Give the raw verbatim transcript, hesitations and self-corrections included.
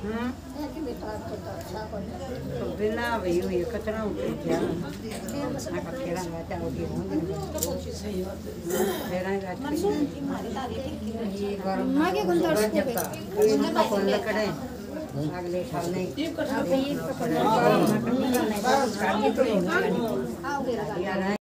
हम्म तो बिना वही हुई कचरा उठे क्या ना का खेला में चाहो की होंगे मेरा रात ये गरम मां के गुंतर जबता ये कौन लकड़े अगले साल नहीं अभी पकड़ना है तो आओगे लगा